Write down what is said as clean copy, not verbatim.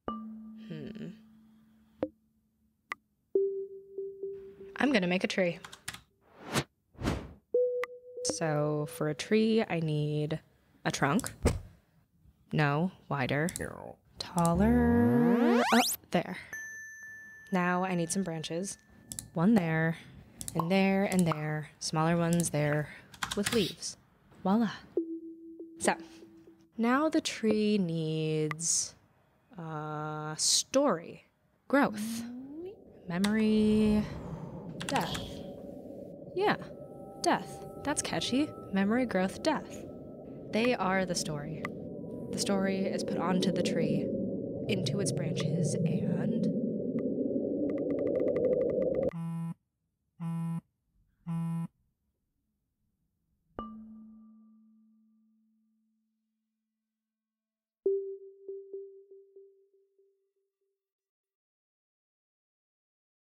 I'm gonna make a tree. So for a tree, I need a trunk. No, wider. Taller. Oh, there. Now I need some branches. One there, and there, and there. Smaller ones there with leaves. Voila. So, now the tree needs story, growth, memory, death. Yeah, death. That's catchy. Memory, growth, death. They are the story. The story is put onto the tree, into its branches, and